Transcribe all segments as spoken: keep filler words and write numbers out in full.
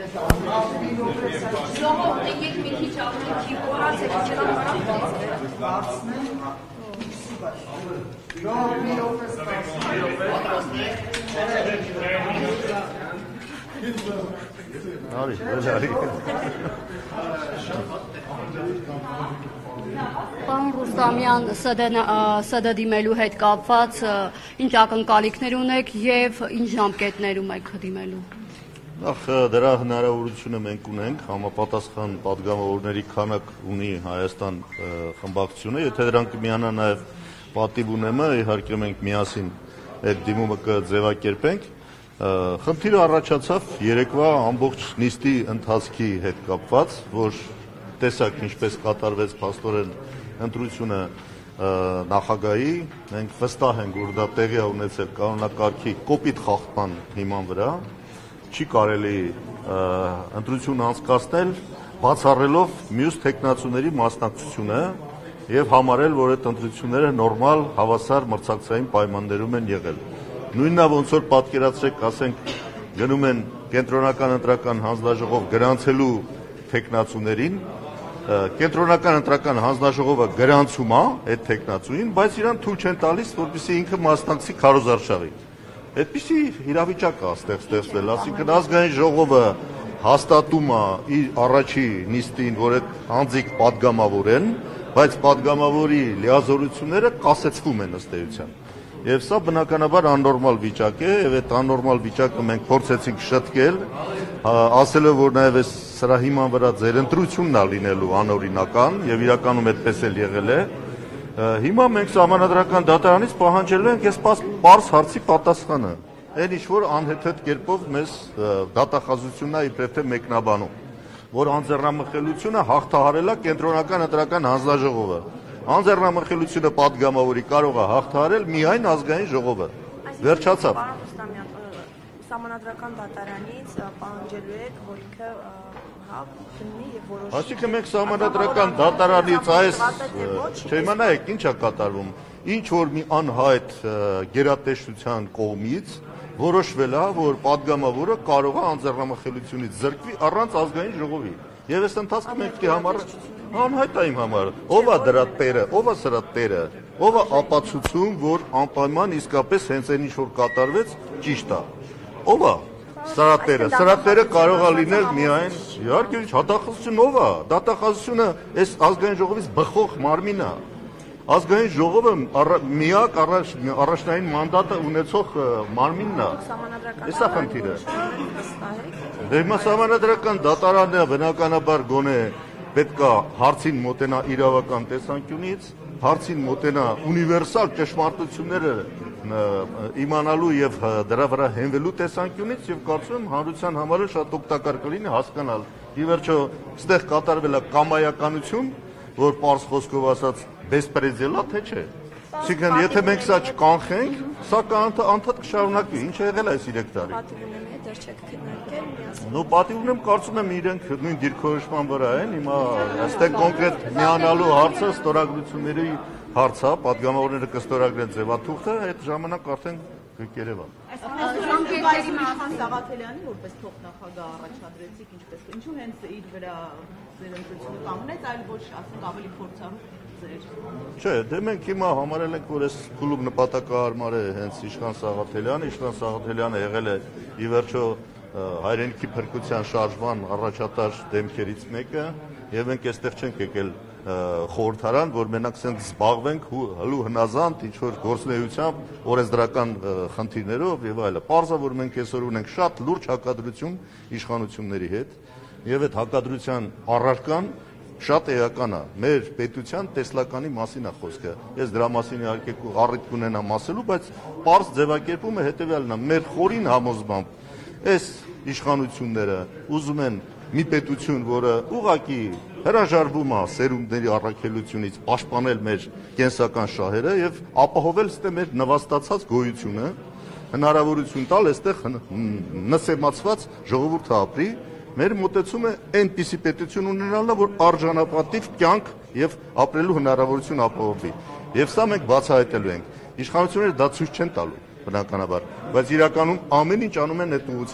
Ժողով եկեք մի քիչ ավելի քիպորած եք ջրան հարավ Բարձնեն Ժողով մի րոպե Արի, արի Պարոն Ռուստամյան, ՍԴ դիմելու հետ կապված ինչ ակնկալիքներ ունեք եւ ինչ ժամկետներում եք դիմելու։ Նախ դրա հնարավորությունը մենք ունենք, համապատասխան պատգամավորների քանակ ունի Հայաստան խմբակցությունը, եթե դրանք կմիանան նաև պատիվ ունեմը, իհարկե մենք միասին այդ դիմումը կձևակերպենք։ Խնդիրը առաջացավ երեկվա ամբողջ նիստի ընթացքի հետ կապված, որ տեսակ ինչպես կատարվեց փաստորեն ընտրությունը նախագահի, մենք վստահ ենք, որ դա տեղի է ունեցել կանոնակարգի կոպիտ խախտման հիման վրա, չի կարելի ընտրություն անցկացնել բացառելով մյուս թեկնածուների մասնակցությունը եւ համարել, որ այդ ընտրությունները նորմալ հավասար մրցակցային պայմաններում են եղել։ Նույնն է ոնց որ պատկերացրեք, ասենք գնում են կենտրոնական ընտրական հանձնաժողով գրանցելու թեկնածուներին, կենտրոնական ընտրական հանձնաժողովը գրանցում է այդ թեկնածուին, բայց իրան թույլ չեն տալիս, որպեսզի ինքը մասնակցի քարոզարշավի։ Այդպիսի իրավիճակ է ստեղծվել, ասինքն ազգային ժողովը հաստատում է իր առաջի նիստին, որ այդ անձիկ պատգամավոր են, բայց պատգամավորի լիազորությունները կասեցվում են ըստ էության։ Եվ սա բնականաբար աննորմալ վիճակ է, եւ այդ աննորմալ վիճակը մենք փորձեցինք շտկել, ասելով, որ նաեւ այս սրա հիման վրա ձեր ընտրությունն է լինելու անօրինական, եւ իրականում այդպես էլ եղել է։ Հիմա մենք սահմանադրական դատարանից պահանջելու ենք այս պարզ հարցի պատասխանը։ Այն ինչ որ անհեթեթ կերպով մեզ դատախազությունն է իբրև թե մեկնաբանում, որ անձեռնամխելիությունը հաղթահարել է կենտրոնական ընտրական հանձնաժողովը։ Անձեռնամխելիությունը պատգամավորի կարող է հաղթահարել միայն ազգային ժողովը։ Վերջացավ։ Սահմանադրական դատարանից պահանջելու եք, որ ինքը գտնի եւ որոշի։ Այսինքն մենք սահմանադրական դատարանից այս չիմանայեք ինչ է կատարվում։ Ինչ որ մի անհայտ գերատեսչության կողմից որոշվել է, որ պատգամավորը կարող է անձեռնամխելիությունից զրկվի առանց ազգային ժողովի։ Եվ այս ընթացքում մենք պիտի համարենք անհայտ է իմ համար, ով է դրա տերը, ով է սրա տերը, ով է ապացուցում, որ անպայման իսկապես հենց այն ինչ որ կատարվեց ճիշտ է։ Ով է սրա տերը, սրա տերը կարող է լինել միայն, իհարկե դատախազությունը ով է, դատախազությունը այս ազգային ժողովից բխող մարմինն է։ Ազգային ժողովը միակ առաջնային մանդատը ունեցող մարմինն է։ Էս է խնդիրը։ Դե հիմա սահմանադրական դատարանն է բնականաբար գոնե պետք է հարցին մոտենա իրավական տեսանկյունից, հարցին մոտենա ունիվերսալ ճշմարտությունները իմանալու եւ դրա վրա հենվելու տեսանկյունից եւ կարծում եմ հանրության համար շատ օգտակար կլինի հասկանալ։ Ի վերջո, այստեղ կատարվել է կամայականություն, որ պարզ խոսքով ասած բեսպրեդել է, թե չէ։ Այսինքն, եթե մենք սա չկանխենք, սա անդադ կշարունակվի, ինչ է եղել այս երեք տարի։ Նո պատիվ ունեմ, կարծում եմ իրենք նույն դիրքորոշման վրա են, հիմա այստեղ կոնկրետ միանալու հարցը ստորագրությունների հարց է, պատգամավորները կստորագրեն ձևաթուղթը, այդ ժամանակ արդեն կերևա։ Իշխան Սաղաթելյանի որպես փոխնախագահ առաջադրեցիք, ինչպես ինչու հենց իր վրա ձեր ընտրությունը կանգնեց, այլ ոչ, ասենք ավելի փորձառու ձեր։ Չէ, դե մենք հիմա համարել ենք, որ այս փուլում նպատակահարմար է հենց Իշխան Սաղաթելյանը, Իշխան Սաղաթելյանը եղել է ի վերջո հայրենիքի փրկության շարժման առաջատար դեմքերից մեկը, եւ մենք այստեղ չենք եկել խորհրդարան, որ մենակ սենց զբաղվենք հլու հնազանդ ինչ-որ գործունեությամբ, օրենսդրական խնդիրներով եւ այլը։ Պարզ է, որ մենք այսօր ունենք շատ լուրջ հակադրություն իշխանությունների հետ եւ այդ հակադրության առարկան շատ էական է։ Մեր պետության տեսլականի մասին է խոսքը։ Ես դրա մասին իհարկե առիթ կունենամ ասելու, բայց պարզ ձևակերպումը հետեւյալն է։ Մեր խորին համոզմամբ այս իշխանությունները ուզում են մի պետություն, որը ուղղակի հրաժարվում է սերունդների առաքելությունից պաշտպանել մեր կենսական շահերը եւ ապահովել ստե մեր նվաստացած գոյությունը, հնարավորություն տալ այստեղ նսեմացված ժողովուրդը ապրի, մեր մոտեցումը այնպիսի պետություն ունենալն է, որ արժանապատիվ կյանք եւ ապրելու հնարավորություն ապահովի։ Եվ սա մենք բացահայտելու ենք։ Իշխանությունները դա ցույց չեն տալու, բնականաբար, բայց իրականում ամեն ինչ անում են այդ ուղղությամբ։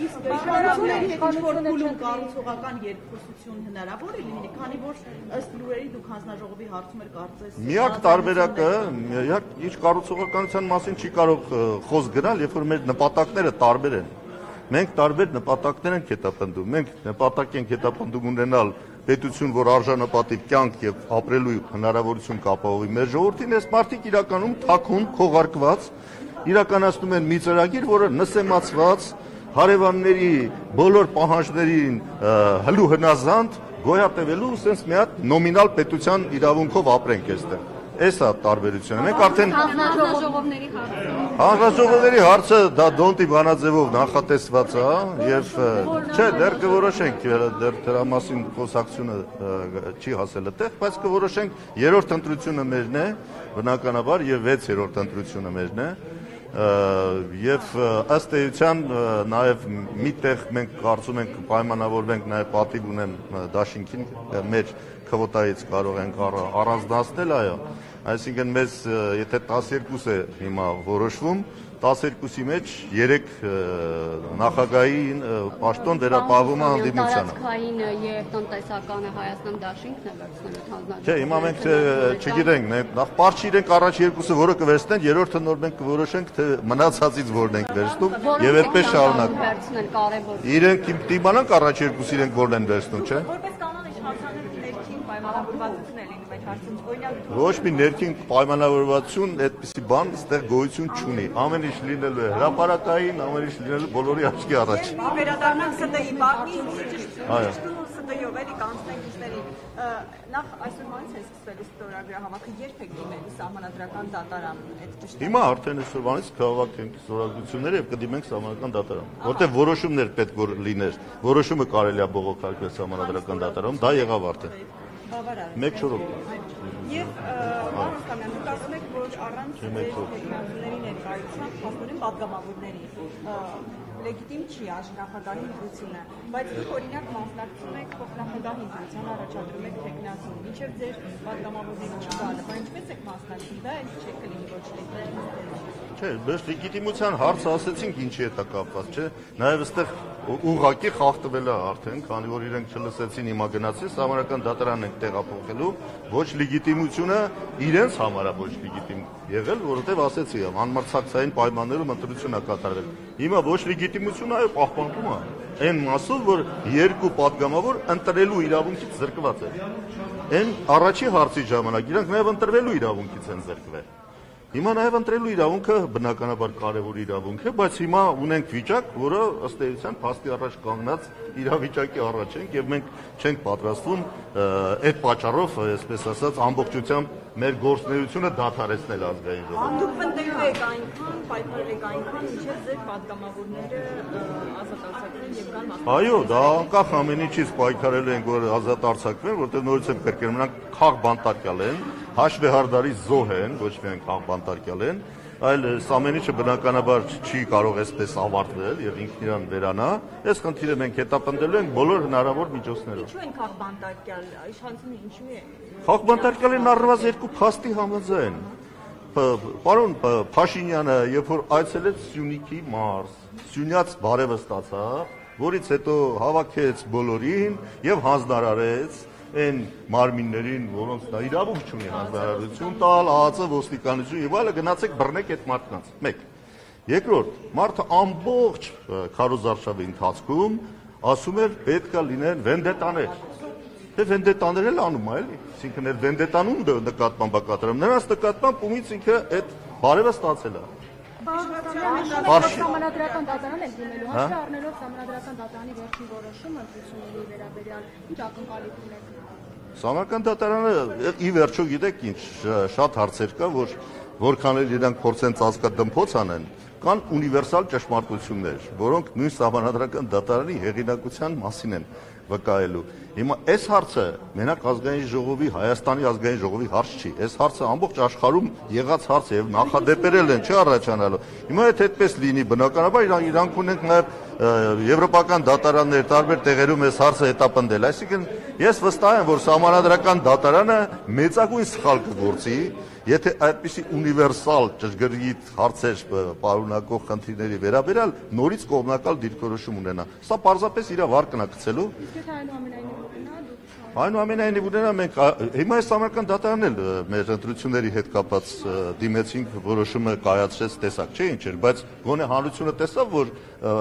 Իսկ իշխանությունների հետ ինչ-որ փուլում կառուցողական երկխոսություն հնարավոր է լինի, քանի որ ըստ լուրերի դուք հանձնաժողովի հարցում եք կարծես Միակ տարբերակը, ինչ կառուցողականության մասին չի կարող խոսք գնալ, երբ որ մեր նպատակները տարբեր են։ Մենք տարբեր նպատակներ ենք հետապնդում։ Մենք նպատակ ենք հետապնդում ունենալ պետություն, որ արժանապատիվ կյանք եւ ապրելու հնարավորություն կապահովի մեր ժողովրդին, այս մարդիկ իրականում թաքուն, քողարկված իրականացնում են մի ծրագիր, որը նսեմացված հարևանների բոլոր պահանջներին հլու հնազանդ գոյատևելու sense մի հատ նոմինալ պետության իրավունքով ապրենք այստեղ։ Այս է տարբերությունը։ Մենք արդեն հանձնաժողովների հարցը հանձնաժողովների հարցը դա դոնտի բանաձևով նախատեսված է եւ չէ, դեռ կորոշենք, դեռ դրա մասին խոսակցությունը չի հասել այդտեղ, բայց կորոշենք երրորդ ընտրությունը մերն է, բնականաբար եւ վեցերորդ ընտրությունը մերն է։ Եվ ըստ էության նաև միտեղ մենք կարծում ենք պայմանավորվենք նաև պատիվ ունեն դաշինքին մեր քվոտայից կարող ենք առանձնացնել, այո, այսինքն մեզ եթե տասներկու է հիմա որոշվում, տասներկուի մեջ երեք նախագահի պաշտոն վերապահվում է հանդիպությանը։ Տարածքային եւ տնտեսականը Հայաստան դաշինքն է վերցնելու հանձնաժողովը։ Չէ, հիմա մենք չգիտենք, մենք նախ պարզ չիրենք առաջ երկուսը որը կվերցնեն, երրորդը նոր մենք կորոշենք թե մնացածից որն ենք վերցնում եւ այդպես շարունակ։ Վերցնել կարեւոր։ Իրենք դիմանանք առաջ երկուսը իրենք որն են վերցնում, չէ։ Որպես կանոն իշխանության ներքին պայմանավորվածություն է լինում այդ հարցում, օրինակ Ոչ մի ներքին պայմանավորվածություն այդպիսի բան այստեղ գոյություն չունի։ Ամեն ինչ լինելու է հրապարակային, ամեն ինչ լինելու բոլորի աչքի առաջ։ վերադառնանք ՍԴ-ի բաղնի, Այո։ ՍԴ-ով էլի կանցնենք ուստերի։ Նախ այսօրվանից է սկսվելու ստորագրահավաքը, երբ եք դիմելու սահմանադրական դատարան այդ ճշտը։ Հիմա արդեն այսօրվանից կհավաքենք ստորագրությունները եւ կդիմենք սահմանադրական դատարան, որտեղ որոշումներ պետք որ լիներ։ Որոշումը կարելի է բողոքարկել սահմանադրական դատարանում, դա եղավ արդեն։ Մեկ չորրորդ։ Եվ պարոն Ստամյան, դուք ասում եք, որ առանց տեխնոլոգիաների ներկայության փաստորեն պատգամավորների լեգիտիմ չի աշխարհի ընտրությունը, բայց դուք օրինակ մասնակցում եք փոխնախագահի ընտրության, առաջադրում եք տեխնացուն, մինչև ձեր պատգամավորների չգալը, բայց ինչպես եք մասնակցում, դա էլ չէ կլինի ոչ լեգիտիմ։ Չէ, բայց լեգիտիմության հարցը ասեցինք ինչի հետ է կապված, չէ։ Նաև այստեղ ուղղակի խախտվել է արդեն, քանի որ իրենք չլսեցին, հիմա գնացին, սահմանադրական դատարանն ենք տեղափոխելու, ոչ լեգիտիմությունը իրենց համար է ոչ լեգիտիմ եղել, որովհետև ասեցի, անմրցակցային պայմաններում ընտրություն է կատարվել։ Հիմա ոչ լեգիտիմությունը այո պահպանվում է այն մասով, որ երկու պատգամավոր ընտրելու իրավունքից զրկված է։ Այն առաջի հարցի ժամանակ իրանք նաև ընտրվելու իրավունքից են զրկվել։ Հիմա նաև ընտրելու իրավունքը բնականաբար կարևոր իրավունք է, բայց հիմա ունենք վիճակ, որը ըստ էության փաստի առաջ կանգնած իրավիճակի առաջ ենք եւ մենք չենք պատրաստվում այդ պատճառով, այսպես ասած, ամբողջությամբ մեր գործունեությունը դադարեցնել ազգային ժողովում։ Դուք պնդելու եք այնքան, պայքարել եք այնքան, մինչև ձեր պատգամավորները ազատ արձակվեն եւ գան մասնակցեն։ Այո, դա անկախ ամեն ինչից պայքարելու ենք, որ ազատ արձակվեն, որտեղ նորից եմ կրկնում, նրանք խաղ բանտարկյալ են, հաշվեհարդարի զոհ են, ոչ միայն խաղ բանտարկյալ են, այլ ամեն ինչը բնականաբար չի կարող այսպես ավարտվել եւ ինքն իրան վերանա։ Այս խնդիրը մենք հետապնդելու ենք բոլոր հնարավոր միջոցներով։ Ինչու են խաղ բանտարկյալ, իշխանությունը ինչու է։ Խաղ բանտարկյալին առնվազն երկու փաստի համաձայն։ Պարոն Փաշինյանը, երբ որ այցելեց Սյունիքի մարզ, Սյունյաց բարևը ստացավ, որից հետո հավաքեց բոլորին եւ հանձնարարեց այն մարմիններին, որոնց նա իրավունք չունի հանձնարարություն տալ, ԱԱԾ ոստիկանություն եւ այլը, գնացեք բռնեք այդ մարդկանց։ Մեկ։ Երկրորդ, մարդը ամբողջ քարոզարշավի ընթացքում ասում էր պետքա լինեն վենդետաներ։ Դե վենդետաներ էլ անում է, էլի։ Այսինքն այդ վենդետանուն նկատմամբ կատարում։ Նրանց նկատմամբ ումից ինքը այդ բարևը ստացել է։ Սահմանադրական դատարան եք դիմելու, հաշվի առնելով սահմանադրական դատարանի վերջին որոշումը ընտրությունների վերաբերյալ, ինչ ակնկալիք ունեք։ Սահմանադրական դատարանը ի վերջո գիտեք ինչ, շատ հարցեր կա, որ որքան էլ իրանք փորձեն ծածկադմփոց անեն, կան ունիվերսալ ճշմարտություններ, որոնք նույն սահմանադրական դատարանի հեղինակության մասին են վկայելու։ Հիմա այս հարցը մենակ ազգային ժողովի, Հայաստանի ազգային ժողովի հարց չի, այս հարցը ամբողջ աշխարհում եղած հարց է եւ նախադեպերել են, չի առաջանալու։ Հիմա եթե այդպես լինի, բնականաբար իրանք ունենք նաեւ եվրոպական դատարաններ տարբեր տեղերում այս հարցը հետապնդել, այսինքն ես վստահ եմ, որ սահմանադրական դատարանը մեծագույն սխալ կգործի, եթե այդպիսի ունիվերսալ ճշգրիտ հարցեր պարունակող խնդիրների վերաբերյալ նորից կողմնակալ դիրքորոշում ունենա։ Սա պարզապես իր վարկն է գցելու։ Այնուամենայնիվ ունենա մենք հիմա այս համական դատարանն էլ մեր ընտրությունների հետ կապած դիմեցինք որոշումը կայացրեց տեսակ չէ ինչ էր, բայց գոնե հանրությունը տեսավ, որ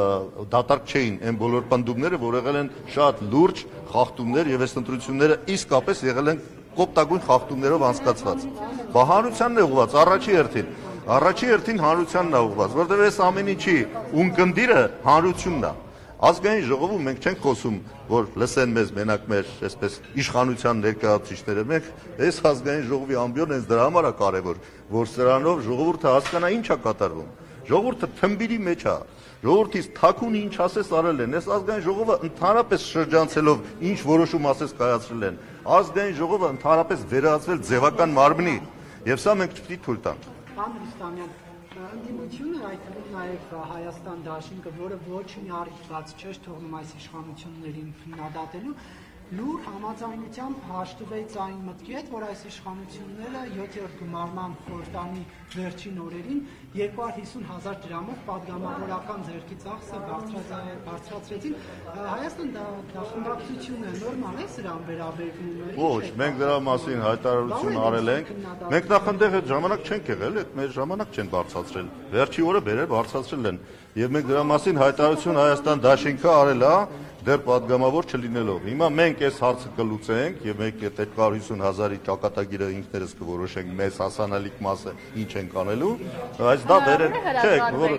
դատարկ չէին այն բոլոր պնդումները, որ եղել են շատ լուրջ խախտումներ եւ այս ընտրությունները իսկապես եղել են կոպտագույն խախտումներով անցկացված։ Բա հանրությանն է ուղղված առաջի հերթին։ Առաջի հերթին հանրությանն է ուղղված, որտեղ այս ամեն ինչի ունկնդիրը հանրությունն է։ Ազգային ժողովում մենք չենք խոսում, որ լսեն մեզ մենակ մեր այսպես իշխանության ներկայացուցիչները, մենք այս ազգային ժողովի ամբիոնն հենց դրա համար է կարևոր, որ սրանով ժողովուրդը հասկանա ինչ է կատարվում։ Ժողովուրդը թմբիրի մեջ է, ժողովրդից թաքուն ինչ ասես արել են, այս ազգային ժողովը ընդհանրապես շրջանցելով ինչ որոշում ասես կայացրել են, ազգային ժողովը ընդհանրապես վերածվել ձևական մարմնի, եւ սա մենք չպետք է թույլ տանք։ Պարոն Հրիստամյան, ընդդիմությունը այդ թվում նաև Հայաստան դաշինքը, որը ոչ մի առիթ բաց չէր թողնում այս իշխանություններին քննադատելու, լուր համաձայնությամբ հաշտվեց այն մտքի հետ, որ այս իշխանությունները յոթերորդ գումարման խորհրդանի վերջին օրերին երկու հարյուր հիսուն հազար դրամով պատգամավորական ձեռքի ծախսը բարձրացրեցին։ Հայաստան դաշնակցությունը նորմալ է սրան վերաբերվում։ Ոչ, մենք դրա մասին հայտարարություն արել ենք։ Մենք նախ այնտեղ այդ ժամանակ չենք եղել, այդ մեր ժամանակ չեն բարձրացրել։ Վերջի օրը բերել բարձրացրել են։ Եվ մենք դրա մասին հայտարարություն Հայաստան դաշինքը արել է, դեռ պատգամավոր չլինելով։ Հիմա մենք այս հարցը կլուծենք եւ մենք այդ երկու հարյուր հիսուն հազարի ճակատագիրը ինքներս կորոշենք մեզ հասանելիք մասը ինչ ենք անելու, բայց դա վերել չէ, որ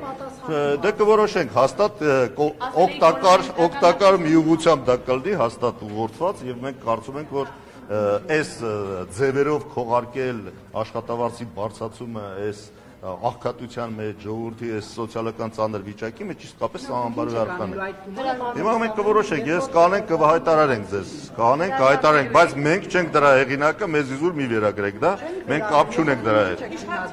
դե կորոշենք հաստատ օգտակար օգտակար միուղությամբ դա կլինի հաստատ ուղղորդված եւ մենք կարծում ենք, որ այս ձևերով քողարկել աշխատավարձի բարձրացումը այս աղքատության մեջ, ժողովրդի այս սոցիալական ծանր վիճակի մեջ իսկապես անբարոյական է։ Հիմա մենք կորոշենք, ես կանենք կհայտարարենք ձեզ, կանենք կհայտարարենք, բայց մենք չենք դրա հեղինակը, մեզ իզուր մի վերագրեք դա, մենք կապ չունենք դրա հետ։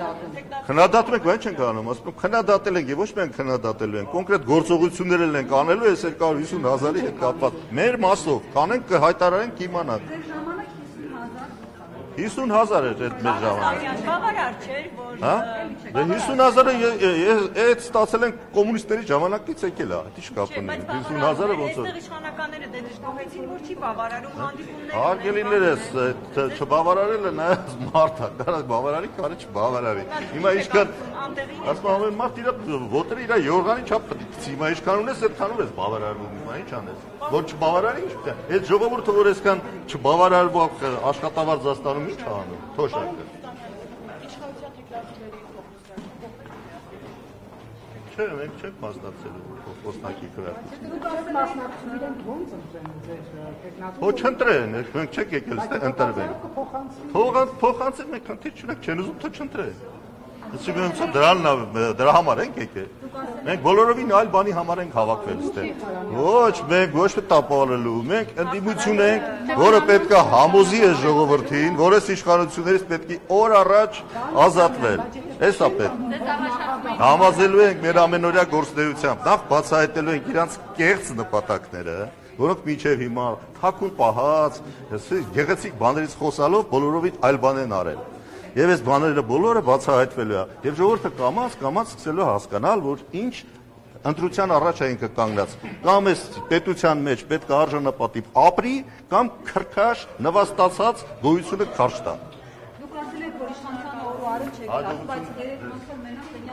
Քննադատում ենք, բայց չենք անում, ասում ենք քննադատել ենք եւ ոչ միայն քննադատելու ենք, կոնկրետ գործողություններ էլ ենք անելու այս երկու հարյուր հիսուն հազարի հետ կապված։ Մեր մասով կանենք կհայտարարենք կիմանանք։ հիսուն հազար էր այդ մեր ժամանակ։ Բավարար չէր, որ Հա? Դե հիսուն հազարը այդ ստացել են կոմունիստների ժամանակից եկել է, դա չկա բնի։ հիսուն հազարը ոնց է։ Այստեղ իշխանականները դե դժգոհեցին, որ չի բավարարում հանդիպումները։ Հարգելիներս, չբավարարելը նայած մարդ է, դա բավարարի, կարը չբավարարի։ Հիմա ինչքան ասում ամեն մարդ իր ոտերը իր յորղանի չափ պետք է գցի, հիմա ինչքան ունես այդքանով ես բավարարվում, հիմա ինչ անես։ Որ չբավարարի ինչ պետք է։ Այդ ժողովուրդը որ այսքան չբավարարվող աշխատավարձ զաստանում ինչ է անում, թոշակը։ Չէ, մենք չենք մասնակցելու խոսնակի քվեարկությանը։ Ոչ չընտրեն, մենք չենք եկել ստե ընտրվենք։ Փոխանցել մենք քննիր չունենք, չեն ուզում թե չընտրեն։ Այսինքն դրանն դրա համար ենք եկել։ Մենք բոլորովին այլ բանի համար ենք հավաքվել ստեղ։ Ոչ, մենք ոչ թե տապալելու, մենք ընդդիմություն ենք, որը պետք է համոզի այս ժողովրդին, որ այս իշխանություններից պետք է օր առաջ ազատվել։ Էսա պետք։ Համոզելու ենք մեր ամենօրյա գործունեությամբ, նախ բացահայտելու ենք իրանց կեղծ նպատակները, որոնք մինչև հիմա թաքուն պահած, գեղեցիկ բաներից խոսալով բոլորովին այլ բան են արել։ Եվ այս բաները բոլորը բացահայտվելու է, եւ ժողովուրդը կամաց կամաց սկսելու հասկանալ, որ ինչ ընտրության առաջ է ինքը կանգնած։ Կամ այս պետության մեջ պետք է արժանապատիվ ապրի, կամ քրքաշ նվաստացած գոյությունը քարշ տա։ Դուք ասել եք, որ իշխանության օրը արել չեք, բայց երեք մասով մենակ